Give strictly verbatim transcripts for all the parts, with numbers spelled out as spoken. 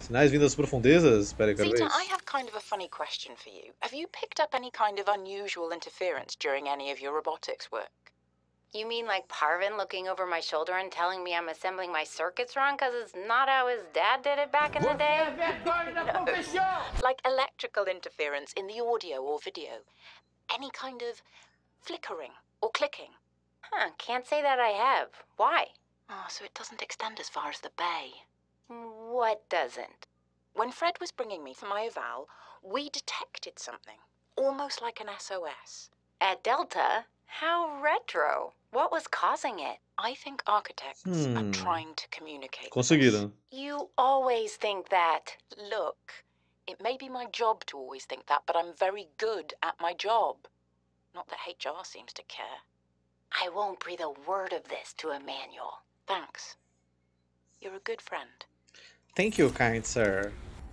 Sinais vindo das profundezas? Espera aí, quero ver Zeta, isso. I have kind of a funny question for you. Have you picked up any kind of unusual interference during any of your robotics work? You mean like Parvin looking over my shoulder and telling me I'm assembling my circuits wrong because it's not how his dad did it back in the day? No. Like electrical interference in the audio or video. Any kind of flickering or clicking. Huh, can't say that I have. Why? Oh, so it doesn't extend as far as the bay. What doesn't? When Fred was bringing me for my eval, we detected something. Almost like an S O S. At Delta? How retro. What was causing it? I think architects Hmm. are trying to communicate with us. Conseguiram. You always think that. Look, it may be my job to always think that, but I'm very good at my job. Not that H R seems to care. I won't breathe a word of this to Emmanuel. Thanks. You're a good friend. Thank you, kind sir.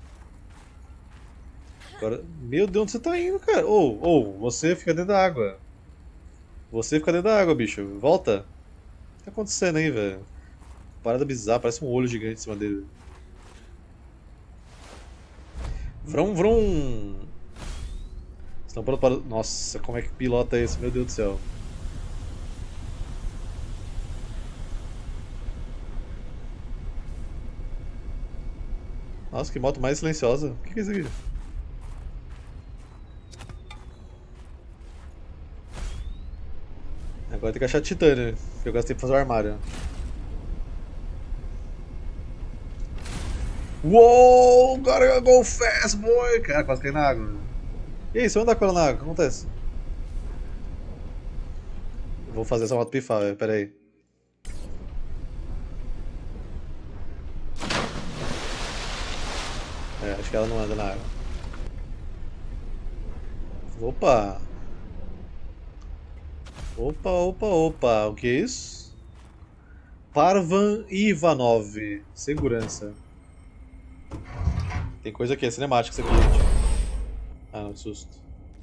Agora, meu Deus, onde você tá indo, cara? Ou, oh, ou, oh, você fica dentro da água. Você fica dentro da água, bicho. Volta. O que tá acontecendo aí, velho? Parada bizarra, parece um olho gigante em cima dele. Vrum, vrum. Estão prontos para... Nossa, como é que pilota esse? Meu Deus do céu. Nossa, que moto mais silenciosa. O que é isso aqui? Agora tem que achar titânio, que eu gastei pra fazer o armário. Uou, gotta go fast, boy! Cara, quase caí na água. E aí, se eu andar com ela na água, o que acontece? Eu vou fazer essa moto pifar, velho, pera aí. É, acho que ela não anda na água. Opa! Opa, opa, opa, o que é isso? Parvan Ivanov, segurança. Tem coisa aqui, é cinemática isso aqui, gente. Ah, não, que susto.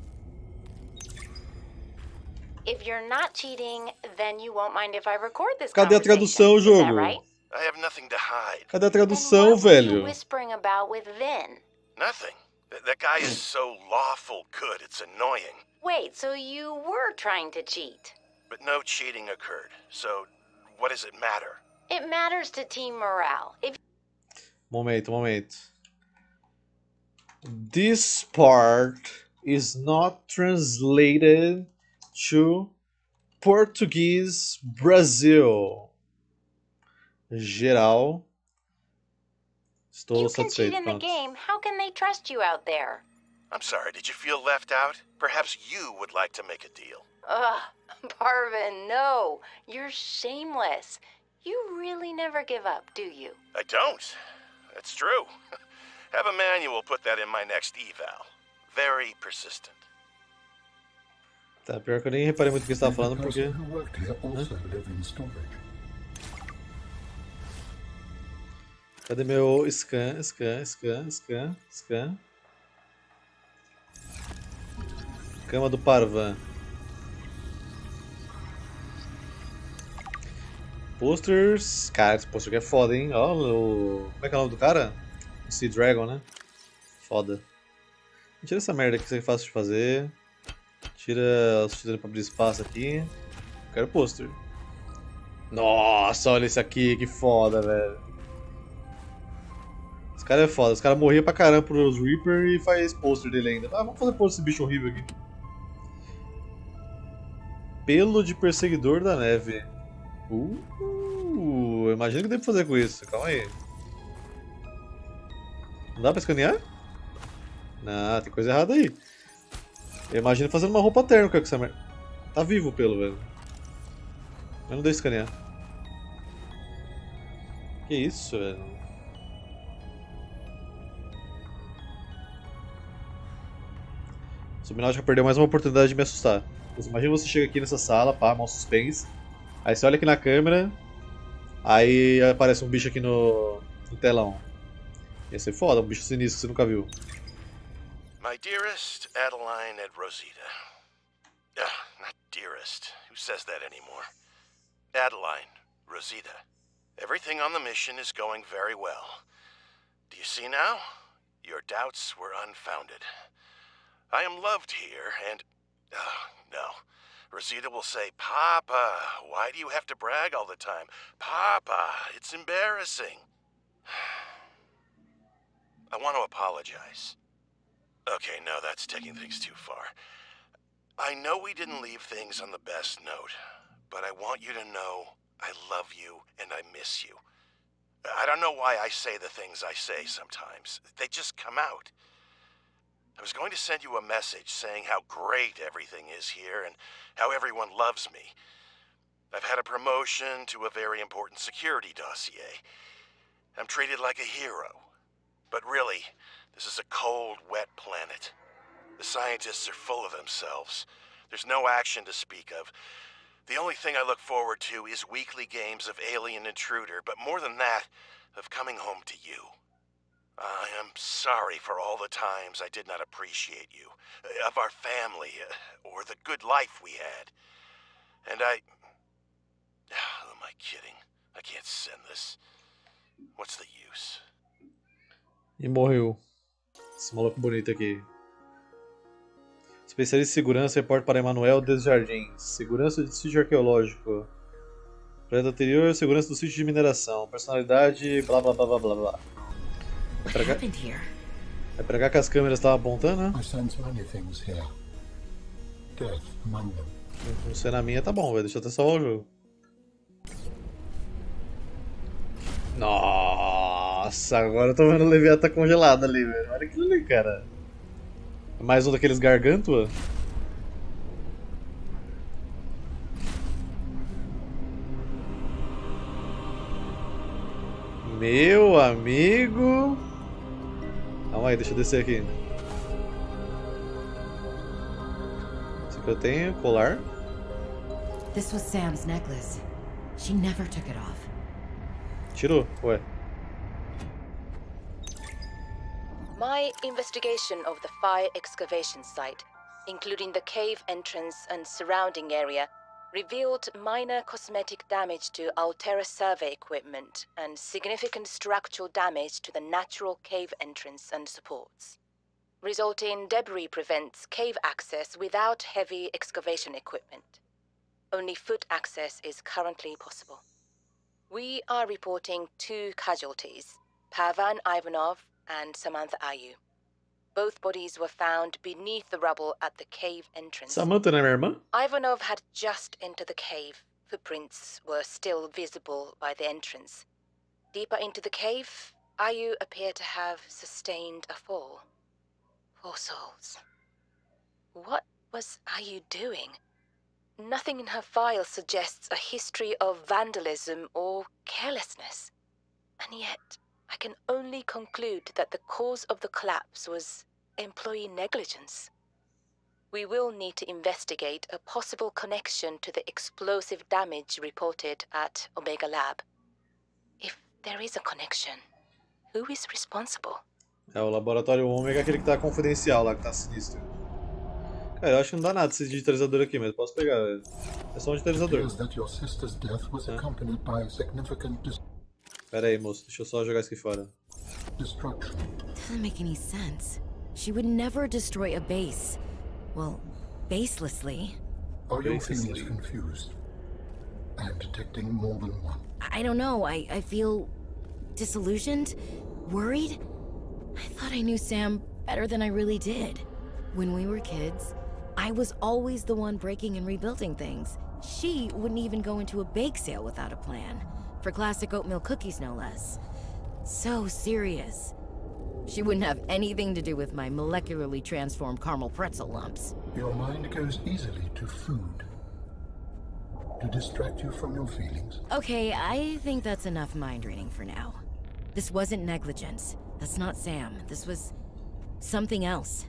If you're not cheating, then you won't mind if I record this Cadê a tradução, conversation. Is that jogo? right? I have nothing to hide. Cadê a Then tradução, what were you velho? whispering about with Vin? Nothing. Th- that guy is so lawful good, it's annoying. Wait, so you were trying to cheat? But no cheating occurred. So, what does it matter? It matters to team morale. If Momento, momento. This part is not translated to Portuguese Brasil. Geral. Estou you can cheat satisfeito. in the Pronto. game, how can they trust you out there? I'm sorry, did you feel left out? Perhaps you would like to make a deal. Ugh, Parvin, no. You're shameless. You really never give up, do you? I don't. That's true. Have Emmanuel put that in my next eval. Very persistent. Tá, pior que eu nem reparei muito o que você estava falando, The porque... person who worked here also live in storage. Cadê meu scan, scan, scan, scan, scan? Cama do Parvan. Posters. Cara, esse pôster aqui é foda, hein? Ó, o... Como é que é o nome do cara? O Sea Dragon, né? Foda. Tira essa merda aqui, isso aqui é fácil de fazer. Tira os titãs pra abrir espaço aqui. Quero pôster. Nossa, olha esse aqui, que foda, velho. Esse cara é foda, esse cara morria pra caramba pros Reaper e faz pôster dele ainda. Ah, vamos fazer pôster desse bicho horrível aqui. Pelo de perseguidor da neve. Uh, imagina o que deve fazer com isso. Calma aí. Não dá pra escanear? Não, tem coisa errada aí. Eu imagino fazendo uma roupa térmica com essa merda. Tá vivo o pelo, velho. Mas não deixa escanear. Que isso, velho? O Subnáutica perdeu mais uma oportunidade de me assustar. Imagina você chega aqui nessa sala, pá, mão suspense. Aí você olha aqui na câmera. Aí aparece um bicho aqui no, no telão. Ia ser foda, um bicho sinistro que você nunca viu. My dearest Adeline and Rosita. Ugh, not dearest. Who says that anymore? Adeline, Rosita. Everything on the mission is going very well. Do You see now? Your doubts were unfounded. I am loved here, and... Oh, no. Rosita will say, Papa, why do you have to brag all the time? Papa, it's embarrassing. I want to apologize. Okay, no, that's taking things too far. I know we didn't leave things on the best note, but I want you to know I love you and I miss you. I don't know why I say the things I say sometimes. They just come out. I was going to send you a message saying how great everything is here and how everyone loves me. I've had a promotion to a very important security dossier. I'm treated like a hero. But really, this is a cold, wet planet. The scientists are full of themselves. There's no action to speak of. The only thing I look forward to is weekly games of Alien Intruder, but more than that, of coming home to you. I am sorry for all the times I did not appreciate you, of our family, or the good life we had. And I... Who am I kidding? I can't send this. What's the use? E morreu. Esse maluco bonito aqui. Especialista em segurança, reporta para Emanuel Desjardins. Segurança de sítio arqueológico. Projeto anterior, segurança do sítio de mineração. Personalidade, blá blá blá blá blá blá. É pra cá, é pra cá que as câmeras estavam apontando, né? I sense many things here. Death among them. Não funciona a minha, tá bom, velho. Deixa eu até salvar o jogo. Nossa, agora eu tô vendo o Leviatã congelado ali, velho. Olha aquilo ali, cara. Mais um daqueles gargantua? Meu amigo. Calma aí, deixa eu descer aqui. Isso aqui eu tenho, colar. This was Sam's necklace. She never took it off. Tirou, ué. My investigation of the fire excavation site, including the cave entrance and surrounding area, revealed minor cosmetic damage to Altera survey equipment and significant structural damage to the natural cave entrance and supports. Resulting debris prevents cave access without heavy excavation equipment. Only foot access is currently possible. We are reporting two casualties, Pavan Ivanov and Samantha Ayu. Both bodies were found beneath the rubble at the cave entrance. Samantha, né, minha irmã? Ivanov had just entered the cave. Footprints were still visible by the entrance. Deeper into the cave, Ayu appeared to have sustained a fall. Poor souls. What was Ayu doing? Nothing in her file suggests a history of vandalism or carelessness. And yet, I can only conclude that the cause of the collapse was employee negligence. We will need to investigate a possible connection to the explosive damage reported at Omega Lab. If there is a connection, who is responsible? É, o laboratório Omega é aquele que tá confidencial lá, que tá sinistro. Cara, eu acho que não dá nada esse digitalizador aqui, mas posso pegar, velho. É só um digitalizador. Pera aí, moço, deixa eu só jogar isso aqui fora. Doesn't make any sense. She would never destroy a base. Well, baselessly. Are your feelings confused? I am detecting more than one. I don't know. I, I feel disillusioned, worried. I thought I knew Sam better than I really did. When we were kids, I was always the one breaking and rebuilding things. She wouldn't even go into a bake sale without a plan. For classic oatmeal cookies, no less. So serious. She wouldn't have anything to do with my molecularly transformed caramel pretzel lumps. Your mind goes easily to food. To distract you from your feelings. Okay, I think that's enough mind reading for now. This wasn't negligence. That's not Sam. This was something else.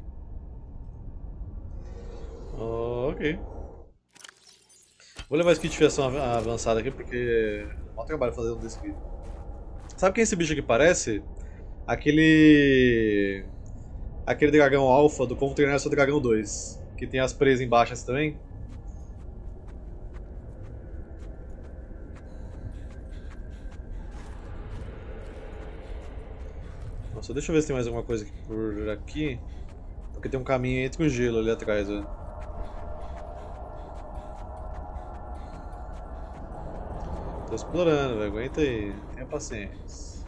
Oh, ok. Vou levar esse kit de fiação avançada aqui porque é um trabalho fazer um desse aqui. Sabe quem esse bicho aqui parece? Aquele... Aquele dragão alfa do Como Treinar Seu Dragão dois. Que tem as presas embaixo assim também. Nossa, deixa eu ver se tem mais alguma coisa aqui por aqui. Porque tem um caminho entre o gelo ali atrás, velho. Tô explorando, velho. Aguenta aí. Tenha paciência.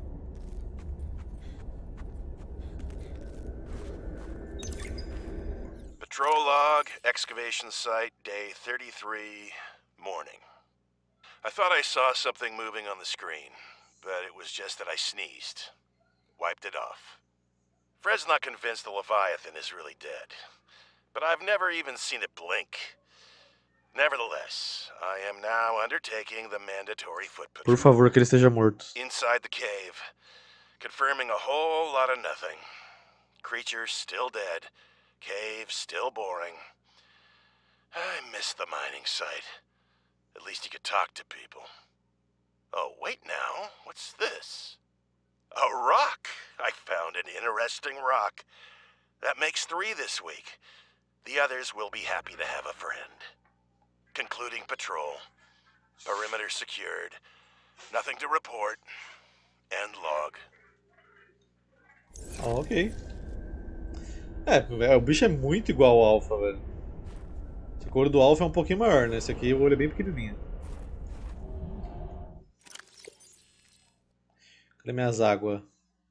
Patrol log, excavation site, day thirty-three, morning. I thought I saw something moving on the screen, but it was just that I sneezed. Wiped it off. Fred's not convinced the Leviathan is really dead, but I've never even seen it blink. Nevertheless, I am now undertaking the mandatory foot patrol. Por favor, que ele esteja morto. Inside the cave, confirming a whole lot of nothing. Creatures still dead, cave still boring. I miss the mining site. At least you could talk to people. Oh, wait now, what's this? A rock! I found an interesting rock. That makes three this week. The others will be happy to have a friend. Concluding patrol. Perimeter secured. Nothing to report. End log. Ah, ok. É, o bicho é muito igual ao Alpha, velho. Esse couro do Alpha é um pouquinho maior, né? Esse aqui o olho é bem pequenininho. Cadê minhas águas?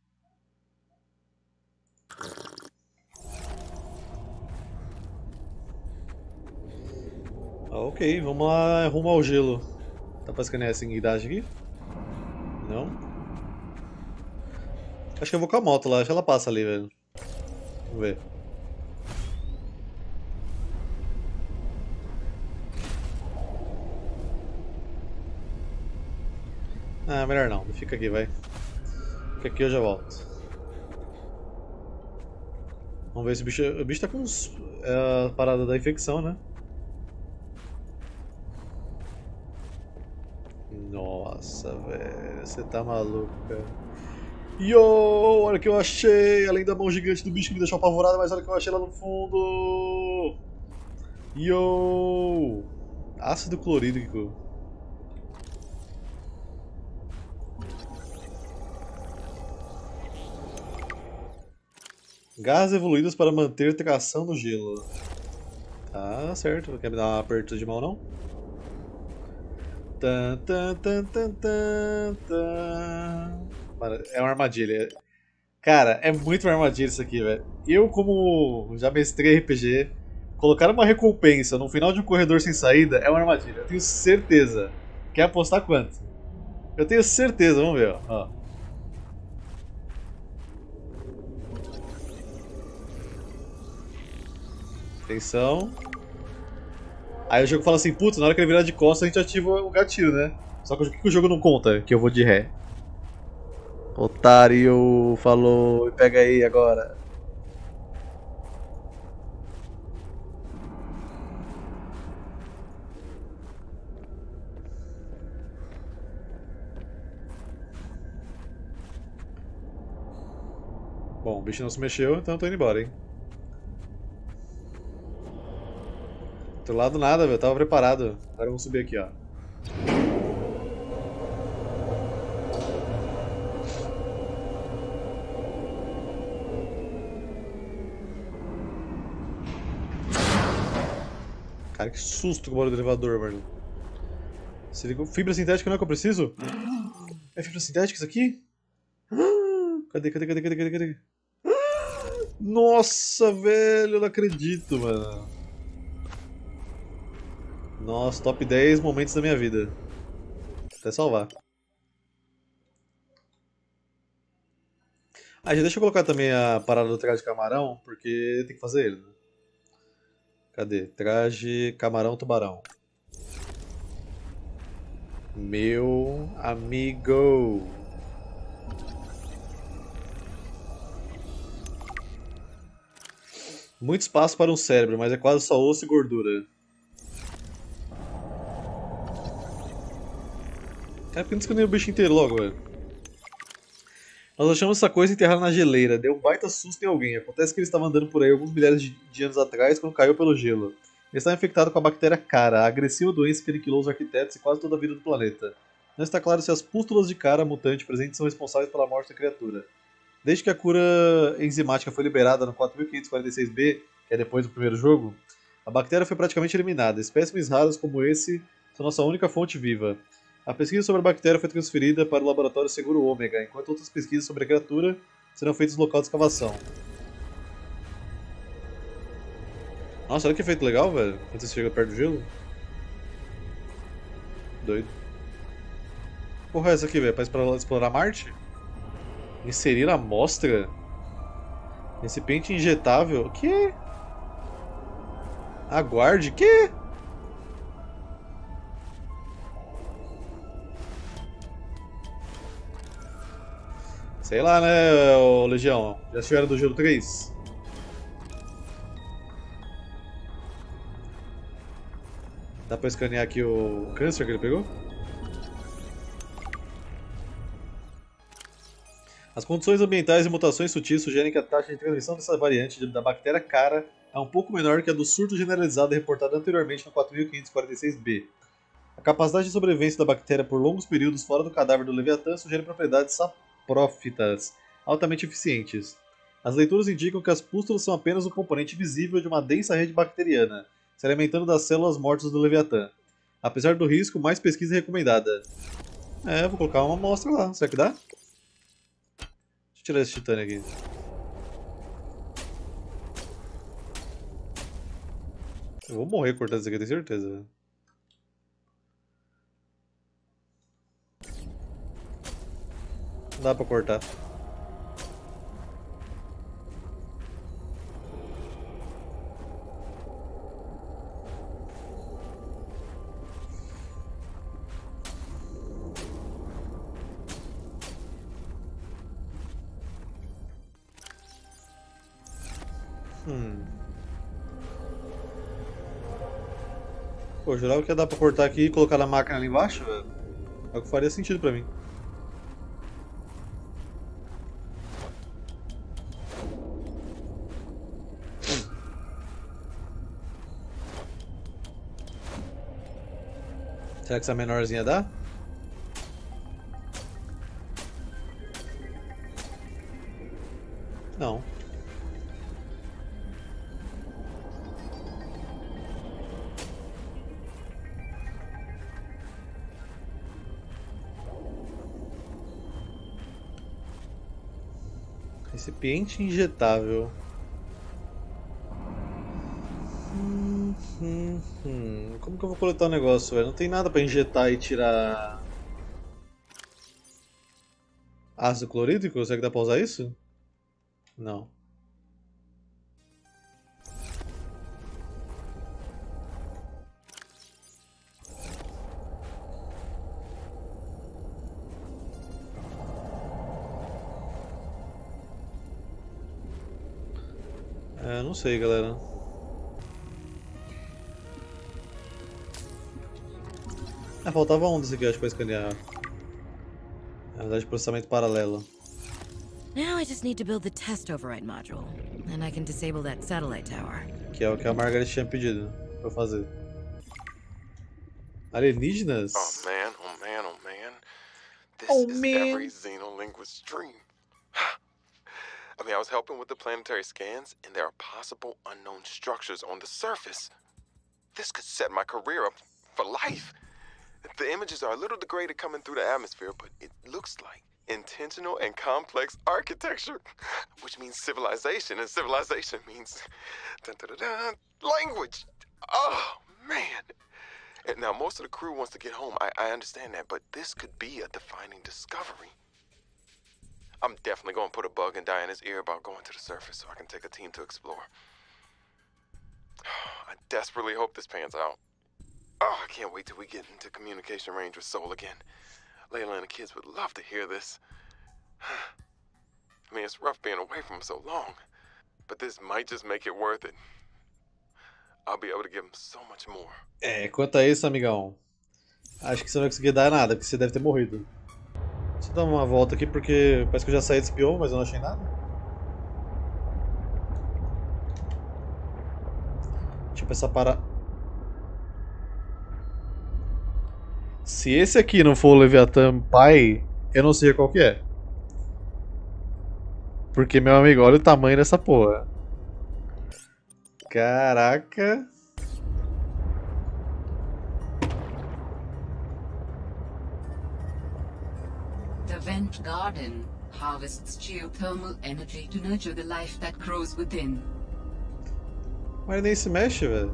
Ah, ok, vamos lá rumo ao gelo. Dá pra escanear essa idade aqui? Não? Acho que eu vou com a moto lá, acho que ela passa ali, velho. Vamos ver. Ah, melhor não, fica aqui, vai. Fica aqui, eu já volto. Vamos ver se o bicho. O bicho tá com uns, é, a parada da infecção, né? Nossa, velho, você tá maluco, cara. Yo, olha o que eu achei! Além da mão gigante do bicho que me deixou apavorado, mas olha o que eu achei lá no fundo! Yo! Ácido clorídrico. Garras evoluídas para manter tração no gelo. Tá certo, não quer me dar um aperto de mão não? Tan, tan, tan, tan, tan, tan. Mano, é uma armadilha. Cara, é muito uma armadilha isso aqui, velho. Eu, como já mestrei R P G, colocar uma recompensa no final de um corredor sem saída é uma armadilha. Eu tenho certeza. Quer apostar quanto? Eu tenho certeza, vamos ver, ó. ó. Atenção. Aí o jogo fala assim, putz, na hora que ele virar de costas a gente ativa o gatilho, né? Só que o que o jogo não conta? Que eu vou de ré. Otário, falou, pega aí agora. Bom, o bicho não se mexeu, então eu tô indo embora, hein. Do lado nada, velho, tava preparado. Agora vamos subir aqui, ó. Cara, que susto com o barulho do elevador, mano. Se ligou? Fibra sintética não é que eu preciso? É fibra sintética isso aqui? Cadê, cadê, cadê, cadê, cadê, cadê? Nossa, velho, eu não acredito, mano. Nossa, top dez momentos da minha vida. Até salvar. Ah, já deixa eu colocar também a parada do traje de camarão, porque tem que fazer ele, né? Cadê? Traje camarão tubarão. Meu amigo. Muito espaço para um cérebro, mas é quase só osso e gordura. É porque não escaneei o bicho inteiro logo, velho. Nós achamos essa coisa enterrada na geleira. Deu um baita susto em alguém. Acontece que ele estava andando por aí alguns milhares de, de anos atrás quando caiu pelo gelo. Ele estava infectado com a bactéria Cara, a agressiva doença que aniquilou os arquitetos e quase toda a vida do planeta. Não está claro se as pústulas de Cara mutante presentes são responsáveis pela morte da criatura. Desde que a cura enzimática foi liberada no quatro mil quinhentos e quarenta e seis B, que é depois do primeiro jogo, a bactéria foi praticamente eliminada. Espécimes raros como esse são nossa única fonte viva. A pesquisa sobre a bactéria foi transferida para o laboratório Seguro Ômega, enquanto outras pesquisas sobre a criatura serão feitas no local de escavação. Nossa, olha que efeito legal, velho, quando você chega perto do gelo. Doido. Porra, é essa aqui, velho? Pra explorar Marte? Inserir amostra? Recipiente injetável? O quê? Aguarde? Quê? Sei lá, né, ô Legião? Já estiveram do gelo três? Dá pra escanear aqui o câncer que ele pegou? As condições ambientais e mutações sutis sugerem que a taxa de transmissão dessa variante da bactéria cara é um pouco menor que a do surto generalizado reportado anteriormente no quatro mil quinhentos e quarenta e seis B. A capacidade de sobrevivência da bactéria por longos períodos fora do cadáver do Leviatã sugere propriedades saprófitas altamente eficientes. As leituras indicam que as pústulas são apenas um componente visível de uma densa rede bacteriana, se alimentando das células mortas do Leviatã. Apesar do risco, mais pesquisa é recomendada. É, vou colocar uma amostra lá. Será que dá? Deixa eu tirar esse titânio aqui. Eu vou morrer cortando isso aqui, tenho certeza. Véio. Não dá pra cortar. Hum. Pô, eu jurava que ia dar pra cortar aqui e colocar na máquina ali embaixo, velho. É o que faria sentido pra mim. Será que essa menorzinha dá? Não. Recipiente injetável. Hum, hum, hum. Como que eu vou coletar o negócio, velho? Não tem nada pra injetar e tirar ácido clorídrico? Será que dá pra usar isso? Não. É, não sei, galera. Ah, faltava um desse aqui, acho, pra escanear. Na verdade, processamento paralelo. Now I just need to build the test override module, and I can disable that satellite tower. Que é o que a Margaret tinha pedido pra fazer. Alienígenas? Oh man, oh man, oh man. This Oh, is man. every xenolinguist's dream. I mean, I was helping with the planetary scans, and there are possible unknown structures on the surface. This could set my career up for life. The images are a little degraded coming through the atmosphere, but it looks like intentional and complex architecture, which means civilization, and civilization means dun, dun, dun, dun, language. Oh, man. And now, most of the crew wants to get home. I, I understand that, but this could be a defining discovery. I'm definitely going to put a bug in Diana's ear about going to the surface so I can take a team to explore. I desperately hope this pans out. Oh, I can't wait till we get into communication range with Soul again. Layla and the kids would love to hear this. I mean, it's rough being away from them so long, but this might just make it worth it. I'll be able to give them so much more. É, quanto a isso, amigão, acho que você não vai conseguir dar nada, porque você deve ter morrido. Deixa eu dar uma volta aqui, porque parece que eu já saí desse bioma, mas eu não achei nada. Deixa eu pensar para... Se esse aqui não for o Leviatã pai, eu não sei qual que é. Porque, meu amigo, olha o tamanho dessa porra. Caraca. The Vent Garden harvests geothermal energy to nurture the life that grows within. Mas nem se mexe, velho.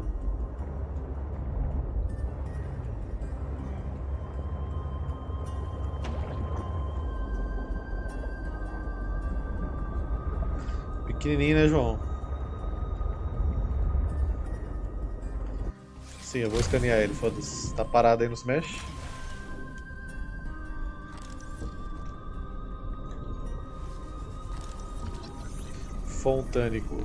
Pequenininho, né, João? Sim, eu vou escanear ele, foda-se. Tá parado aí, não se mexe? Fontânico.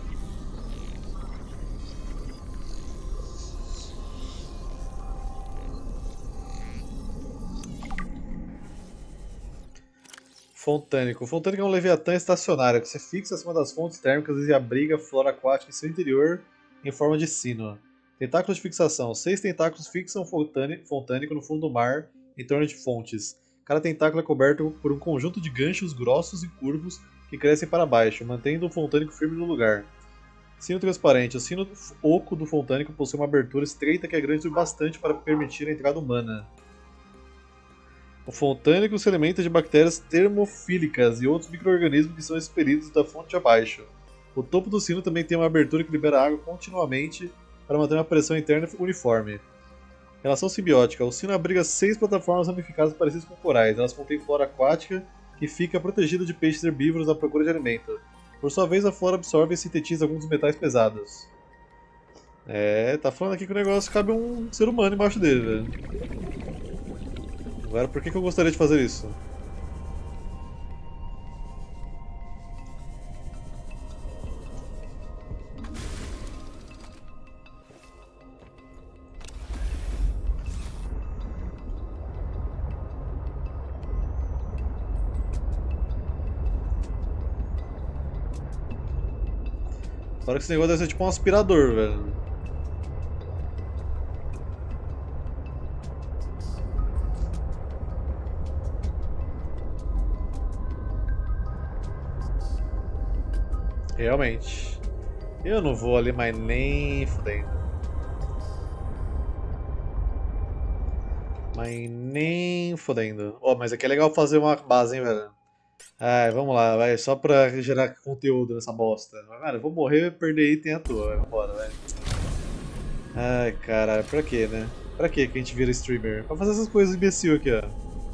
Fontânico. O Fontânico é um leviatã estacionário que se fixa acima das fontes térmicas e abriga flora aquática em seu interior em forma de sino. Tentáculos de fixação. Seis tentáculos fixam o Fontânico no fundo do mar em torno de fontes. Cada tentáculo é coberto por um conjunto de ganchos grossos e curvos que crescem para baixo, mantendo o Fontânico firme no lugar. Sino transparente. O sino oco do Fontânico possui uma abertura estreita que é grande o bastante para permitir a entrada humana. O Fontânico se alimenta de bactérias termofílicas e outros micro-organismos que são expelidos da fonte abaixo. O topo do sino também tem uma abertura que libera água continuamente para manter uma pressão interna uniforme. Relação simbiótica. O sino abriga seis plataformas ramificadas parecidas com corais. Elas contêm flora aquática que fica protegida de peixes herbívoros à procura de alimento. Por sua vez, a flora absorve e sintetiza alguns dos metais pesados. É, tá falando aqui que o negócio cabe um ser humano embaixo dele, velho. Agora, por que, que eu gostaria de fazer isso? Fora que esse negócio deve ser tipo um aspirador, velho. Realmente. Eu não vou ali mais nem fudendo. Mas nem fudendo. Ó, oh, mas aqui é legal fazer uma base, hein, velho. Ai, vamos lá, vai. Só pra gerar conteúdo nessa bosta. Mas, cara, eu vou morrer e perder item à toa. Vai, vambora, velho. Ai, caralho, pra quê, né? Pra quê que a gente vira streamer? Pra fazer essas coisas imbecil aqui, ó.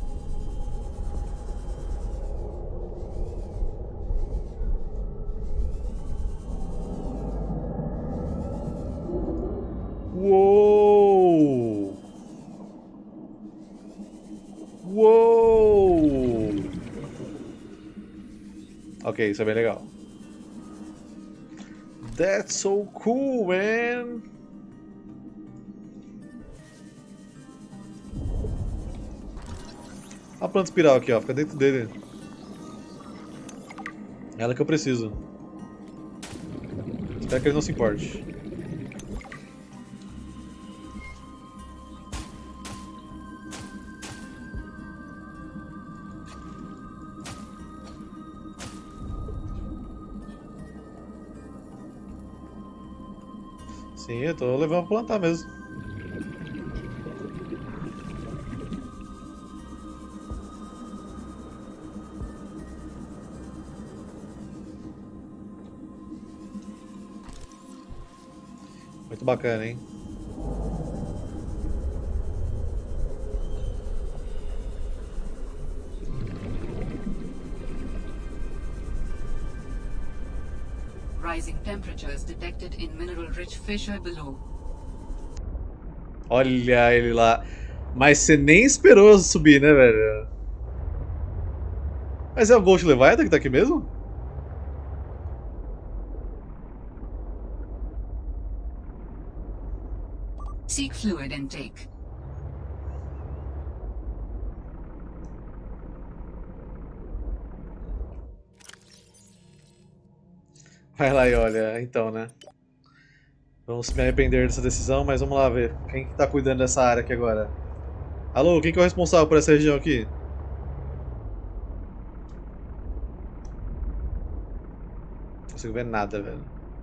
Uou! Uou! Ok, isso é bem legal. That's so cool, man! A planta espiral aqui, ó, fica dentro dele. É ela que eu preciso. Espero que ele não se importe. Sim, eu tô levando pra plantar mesmo. Muito bacana, hein? Rising temperatures detected in mineral-rich fissure below. Olha ele lá. Mas você nem esperou subir, né, velho? Mas é o Ghost Leviathan que tá aqui mesmo? Seek fluid intake. Vai lá e olha, então, né? Vamos me arrepender dessa decisão, mas vamos lá ver. Quem que tá cuidando dessa área aqui agora? Alô, quem que é o responsável por essa região aqui? Não consigo ver nada, velho.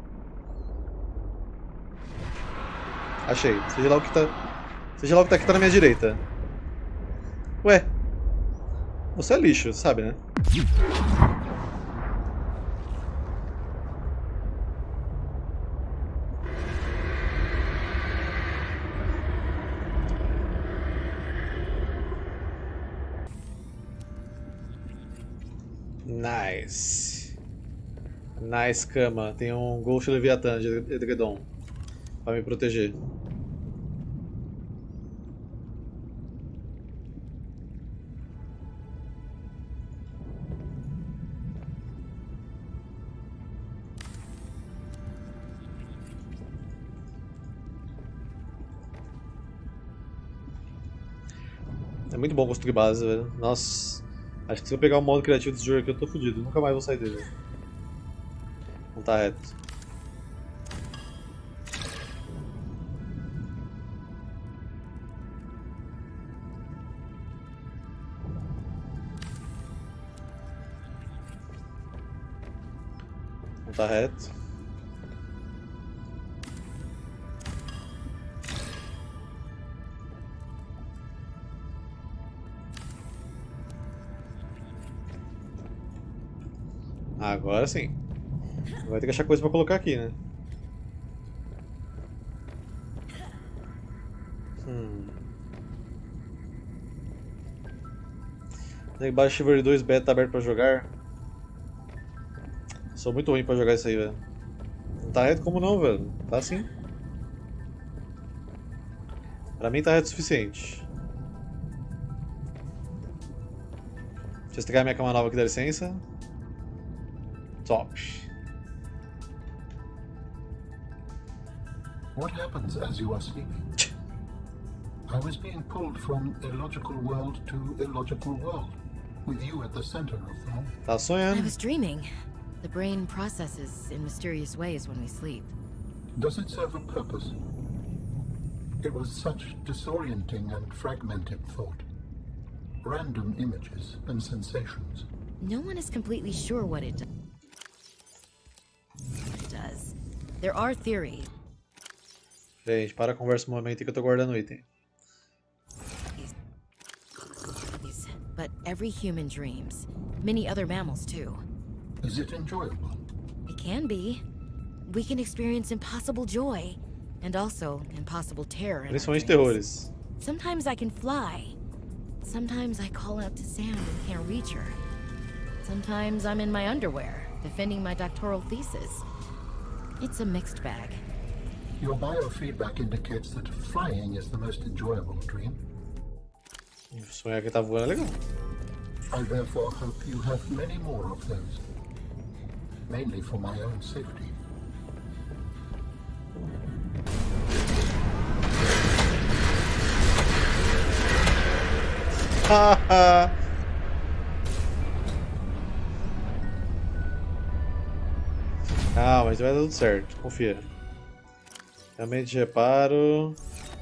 Achei. Seja lá o que tá. Seja lá o que tá aqui tá na minha direita. Ué. Você é lixo, sabe, né? Nice. Nice cama. Tem um Ghost Leviathan de edredom pra me proteger. É muito bom construir base, velho. Nossa. Acho que se eu pegar o modo criativo desse jogo aqui, eu tô fudido. Nunca mais vou sair dele. Não tá reto. Não tá reto. Agora sim. Vai ter que achar coisa pra colocar aqui, né? Hum. Embaixo Chivalry dois beta tá aberto pra jogar. Sou muito ruim pra jogar isso aí, velho. Não tá reto como não, velho. Tá sim. Pra mim tá reto o suficiente. Deixa eu estregar minha cama nova aqui, dá licença. Top. What happens as you are sleeping? I was being pulled from illogical world to illogical world, with you at the center of them all. Tá sonhando. I was dreaming. The brain processes in mysterious ways when we sleep. Does it serve a purpose? It was such disorienting and fragmented thought. Random images and sensations. No one is completely sure what it does. does. There are theories. Gente, para a conversa um momento que eu tô guardando o item. But every human dreams. Many other mammals too. Is it enjoyable? It can be. We can experience impossible joy and also impossible terror. in our Principalmente dreams. terrores. Sometimes I can fly. Sometimes I call out to Sam and can't reach her. Sometimes I'm in my underwear, defending my doctoral thesis. It's a mixed bag. Your biofeedback indicates that flying is the most enjoyable dream. Sonhar que tá voando é legal. I therefore hope you have many more of those. Mainly for my own safety. Haha. Ah, mas vai dar tudo certo, confia. Realmente reparo.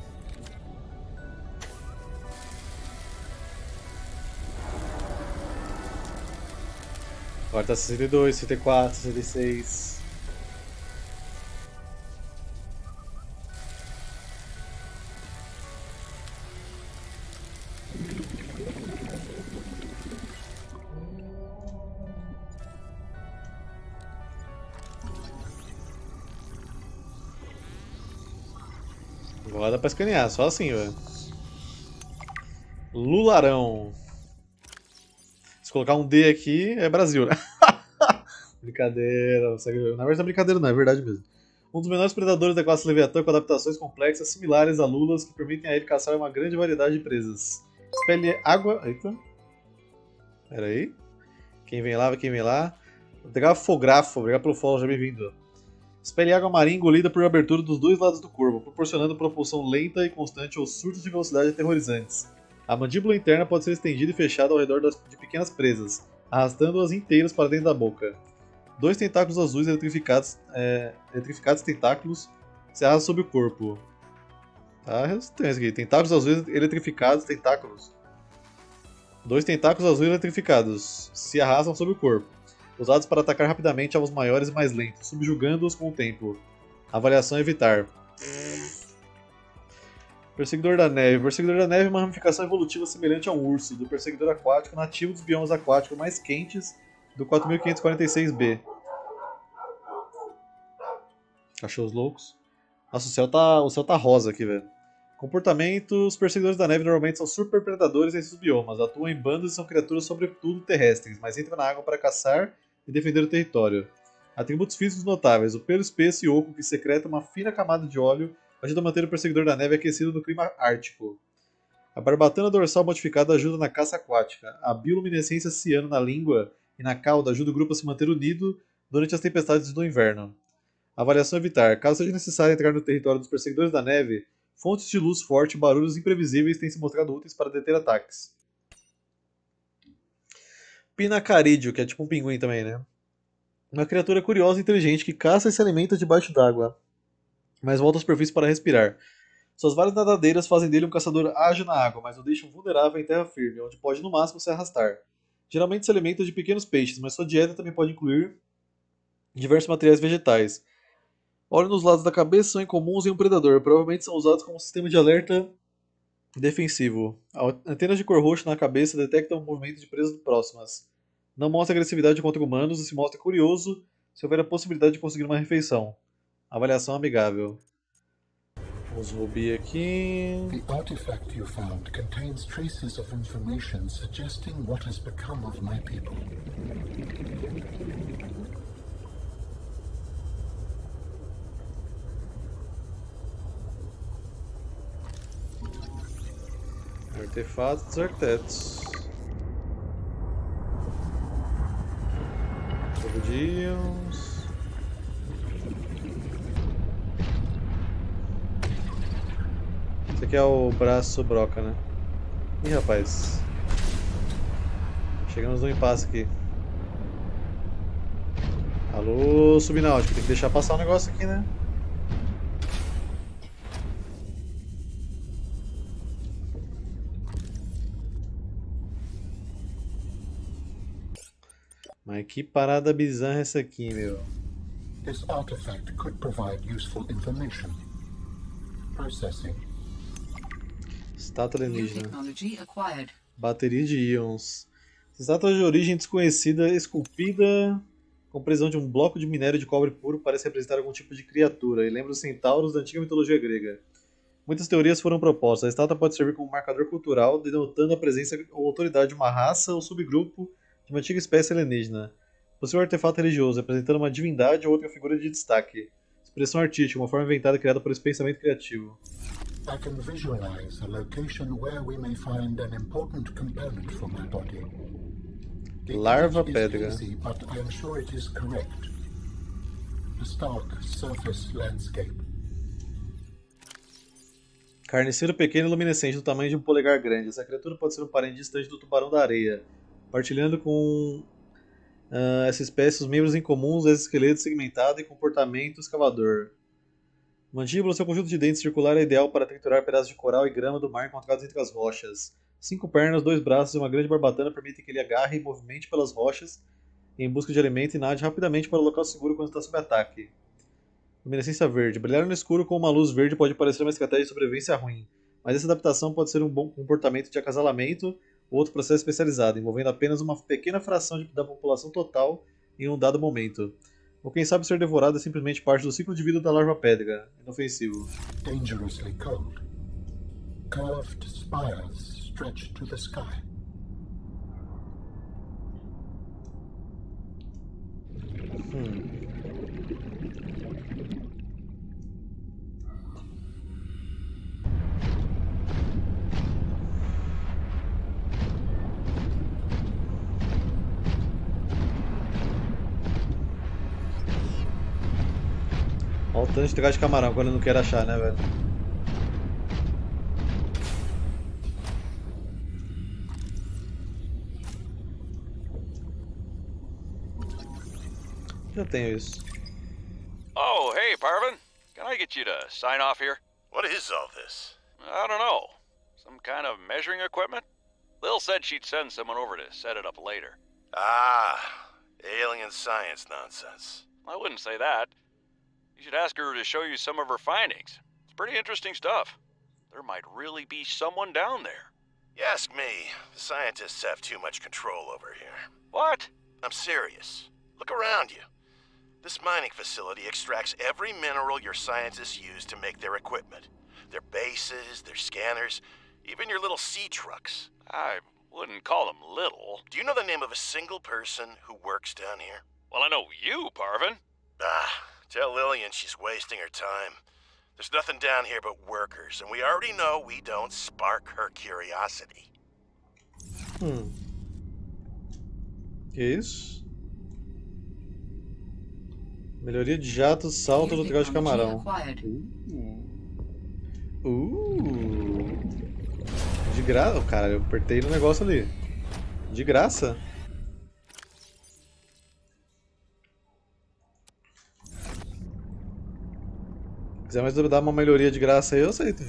Agora tá sessenta e dois, sessenta e quatro, sessenta e seis. Agora dá pra escanear, só assim, velho. Lularão. Se colocar um D aqui, é Brasil, né? Brincadeira. Na verdade não é brincadeira não, é verdade mesmo. Um dos menores predadores da classe Leviatã com adaptações complexas similares a lulas que permitem a ele caçar uma grande variedade de presas. Espelhe água... Eita. Pera aí. Quem vem lá, quem vem lá. Drafografo, obrigado pelo follow, já bem-vindo. Expele água marinha engolida por abertura dos dois lados do corpo, proporcionando propulsão lenta e constante aos surtos de velocidade aterrorizantes. A mandíbula interna pode ser estendida e fechada ao redor das, de pequenas presas, arrastando-as inteiras para dentro da boca. Dois tentáculos azuis eletrificados, é, eletrificados tentáculos se arrastam sobre o corpo. Tá estranho isso aqui. Tentáculos azuis eletrificados, tentáculos. Dois tentáculos azuis eletrificados se arrastam sobre o corpo. usados para atacar rapidamente alvos maiores e mais lentos, subjugando-os com o tempo. Avaliação evitar. Perseguidor da Neve. O Perseguidor da Neve é uma ramificação evolutiva semelhante a um urso, do Perseguidor Aquático nativo dos biomas aquáticos mais quentes do quatro mil quinhentos e quarenta e seis B. Cachorros loucos. Nossa, o céu tá, o céu tá rosa aqui, velho. Comportamento. Os Perseguidores da Neve normalmente são super predadores em seus biomas. Atuam em bandos e são criaturas sobretudo terrestres, mas entram na água para caçar e defender o território. Atributos físicos notáveis. O pelo espesso e oco que secreta uma fina camada de óleo ajuda a manter o Perseguidor da Neve aquecido no clima ártico. A barbatana dorsal modificada ajuda na caça aquática. A bioluminescência ciano na língua e na cauda ajuda o grupo a se manter unido durante as tempestades do inverno. Avaliação evitar. Caso seja necessário entrar no território dos Perseguidores da Neve, fontes de luz forte e barulhos imprevisíveis têm se mostrado úteis para deter ataques. Pinacarídeo, que é tipo um pinguim também, né? Uma criatura curiosa e inteligente que caça e se alimenta debaixo d'água, mas volta à superfície para respirar. Suas várias nadadeiras fazem dele um caçador ágil na água, mas o deixam vulnerável em terra firme, onde pode no máximo se arrastar. Geralmente se alimenta de pequenos peixes, mas sua dieta também pode incluir diversos materiais vegetais. Olhos nos lados da cabeça são incomuns em um predador, provavelmente são usados como sistema de alerta defensivo. Antenas de cor roxa na cabeça detectam o movimento de presas próximas. Não mostra agressividade contra humanos e se mostra curioso se houver a possibilidade de conseguir uma refeição. Avaliação amigável. Vamos rubi aqui. The artifact you found contains traces of information suggesting what has become of my people. Artefatos dos arquitetos. Dios. Esse aqui é o braço broca, né? Ih, rapaz. Chegamos no impasse aqui. Alô, subnáutico. Tem que deixar passar o negócio aqui, né? Mas que parada bizarra essa aqui, meu. This artifact could provide useful information. Processing. Estátua alienígena. Technology acquired. Bateria de íons. Estátua de origem desconhecida, esculpida com precisão de um bloco de minério de cobre puro, parece representar algum tipo de criatura e lembra os centauros da antiga mitologia grega. Muitas teorias foram propostas. A estátua pode servir como marcador cultural, denotando a presença ou autoridade de uma raça ou subgrupo de uma antiga espécie alienígena. Possui um artefato religioso, representando uma divindade ou outra figura de destaque. Expressão artística, uma forma inventada criada por esse pensamento criativo. I can visualize a location where we may find an important component for my body. The Larva image is pedra. hazy, but I am sure it is correct. A stark surface landscape. Carniceiro pequeno e luminescente do tamanho de um polegar grande. Essa criatura pode ser um parente distante do tubarão da areia, partilhando com uh, essa espécie os membros incomuns, exoesqueleto segmentado e comportamento escavador. Mandíbula, seu conjunto de dentes circular é ideal para triturar pedaços de coral e grama do mar encontrados entre as rochas. Cinco pernas, dois braços e uma grande barbatana permitem que ele agarre e movimente pelas rochas em busca de alimento e nade rapidamente para o local seguro quando está sob ataque. Luminescência verde. Brilhar no escuro com uma luz verde pode parecer uma estratégia de sobrevivência ruim, mas essa adaptação pode ser um bom comportamento de acasalamento ou outro processo especializado, envolvendo apenas uma pequena fração de, da população total em um dado momento. Ou quem sabe ser devorado é simplesmente parte do ciclo de vida da larva pedra, inofensivo. Dangerously cold. Curved spires stretch to the sky. Hum. Olha o tanto de trás de camarão quando eu não quero achar, né, velho? Já tenho isso. Oh, hey, Parvin. Can I get you to sign off here? What is all this? I don't know. Some kind of measuring equipment? Lil said she'd send someone over to set it up later. Ah, Alien science nonsense. I wouldn't say that. You should ask her to show you some of her findings. It's pretty interesting stuff. There might really be someone down there. You ask me, the scientists have too much control over here. What? I'm serious. Look around you. This mining facility extracts every mineral your scientists use to make their equipment. Their bases, their scanners, even your little sea trucks. I wouldn't call them little. Do you know the name of a single person who works down here? Well, I know you, Parvin. Ah, tell Lillian she's wasting her time. There's nothing down here but workers, and we already know we don't spark her curiosity. Hum. Que isso? Melhoria de jato, salto no lugar de camarão. Uh. Uh. De graça. Cara, eu apertei no negócio ali. De graça? Se quiser mais dar uma melhoria de graça aí, eu aceito.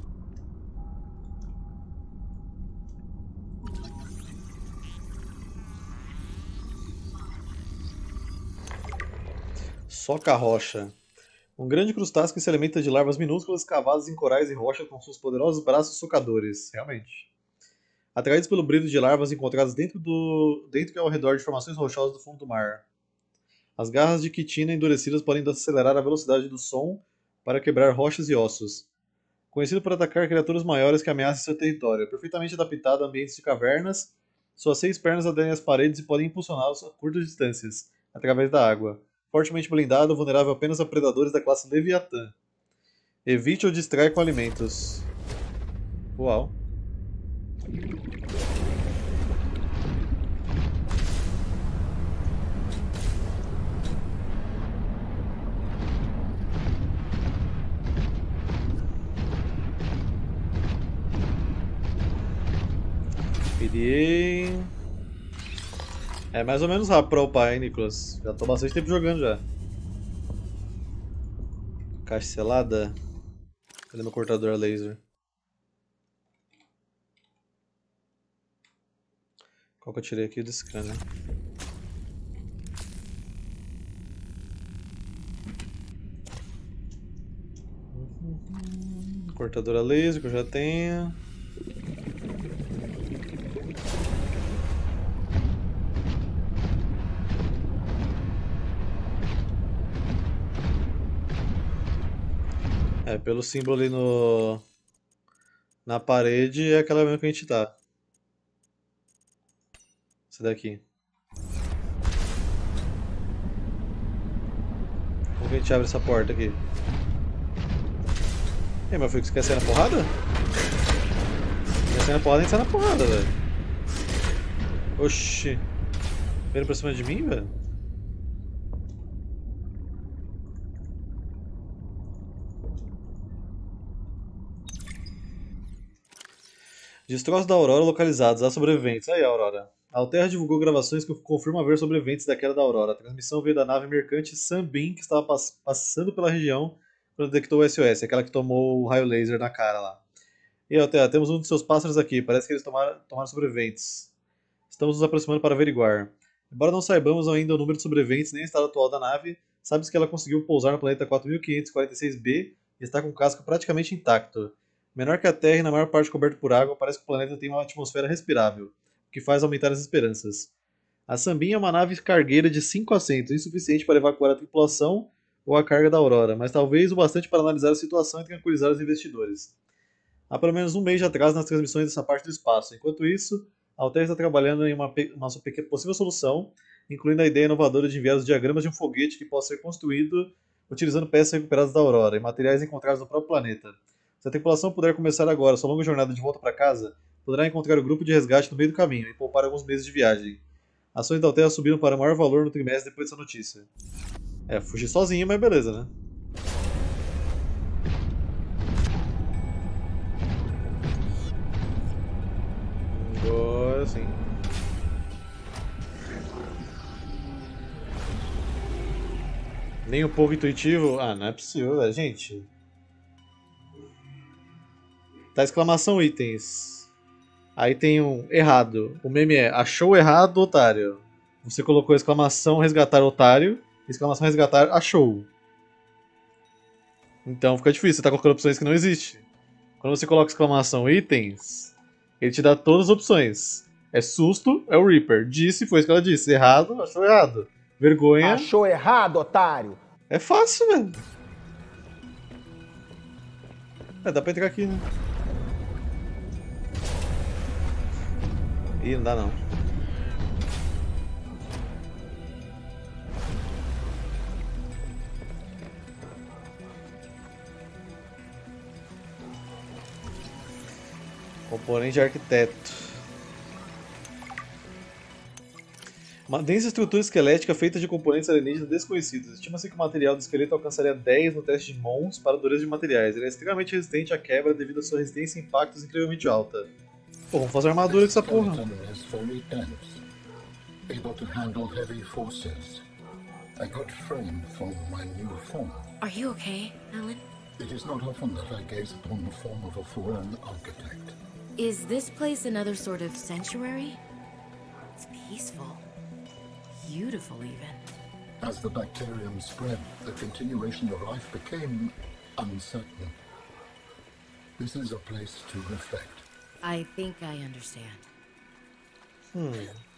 Soca rocha. Um grande crustáceo que se alimenta de larvas minúsculas cavadas em corais e rocha com seus poderosos braços socadores. Realmente. Atraídos pelo brilho de larvas encontradas dentro do dentro e ao redor de formações rochosas do fundo do mar. As garras de quitina endurecidas podem acelerar a velocidade do som para quebrar rochas e ossos. Conhecido por atacar criaturas maiores que ameaçam seu território, perfeitamente adaptado a ambientes de cavernas, suas seis pernas aderem às paredes e podem impulsioná-los a curtas distâncias, através da água. Fortemente blindado, vulnerável apenas a predadores da classe Leviatã. Evite ou distraia com alimentos. Uau. Pediei. É mais ou menos rápido pra upar, hein, Nicolas? Já tô bastante tempo jogando já. Caixa selada. Cadê meu cortador a laser? Qual que eu tirei aqui do scanner? Cortador a laser que eu já tenho. É, pelo símbolo ali no... na parede é aquela mesma que a gente tá. Essa daqui. Como que a gente abre essa porta aqui? E aí, meu filho, você quer sair na porrada? Quer sair na porrada, a gente sai na porrada, velho. Oxi. Vendo pra cima de mim, velho? Destroços da Aurora localizados. Há sobreviventes. Aí, Aurora. A Alterra divulgou gravações que confirmam haver sobreviventes da queda da Aurora. A transmissão veio da nave mercante Sunbeam, que estava pass passando pela região quando detectou o S O S, aquela que tomou o raio laser na cara lá. E, Alterra, temos um dos seus pássaros aqui. Parece que eles tomaram, tomaram sobreviventes. Estamos nos aproximando para averiguar. Embora não saibamos ainda o número de sobreviventes nem o estado atual da nave, sabe-se que ela conseguiu pousar no planeta quatro mil quinhentos e quarenta e seis b e está com o casco praticamente intacto. Menor que a Terra e na maior parte coberto por água, parece que o planeta tem uma atmosfera respirável, o que faz aumentar as esperanças. A Sunbeam é uma nave cargueira de cinco assentos, insuficiente para evacuar a tripulação ou a carga da Aurora, mas talvez o bastante para analisar a situação e tranquilizar os investidores. Há pelo menos um mês de atraso nas transmissões dessa parte do espaço. Enquanto isso, a Altair está trabalhando em uma, uma possível solução, incluindo a ideia inovadora de enviar os diagramas de um foguete que possa ser construído utilizando peças recuperadas da Aurora e materiais encontrados no próprio planeta. Se a tripulação puder começar agora sua longa jornada de volta para casa, poderá encontrar o grupo de resgate no meio do caminho e poupar alguns meses de viagem. Ações da Altair subiram para o maior valor no trimestre depois dessa notícia. É, fugir sozinho, mas beleza, né? Agora sim. Nem um pouco intuitivo? Ah, não é possível, velho. Gente. Tá exclamação itens. Aí tem um errado. O meme é achou errado, otário. Você colocou exclamação resgatar otário, exclamação resgatar achou. Então fica difícil, você tá colocando opções que não existem. Quando você coloca exclamação itens, ele te dá todas as opções. É susto, é o Reaper. Disse, foi isso que ela disse. Errado, achou errado. Vergonha. Achou errado, otário. É fácil, velho. É, dá pra entrar aqui, né? Ih, não dá não. Componente arquiteto. Uma densa estrutura esquelética feita de componentes alienígenas desconhecidos. Estima-se que o material do esqueleto alcançaria dez no teste de Mons para dureza de materiais. Ele é extremamente resistente à quebra devido à sua resistência a impactos incrivelmente alta. Pô, vamos fazer uma armadura com essa porra. Able to handle heavy forces. I got framed for my new form. Are you okay, Alan? It is not often that I gaze upon the form of a fallen architect. Is this place another sort of sanctuary? It's peaceful. Beautiful, even. As the bacterium spread, the continuation of life became uncertain. This is a place to reflect. I think I understand. Hmm.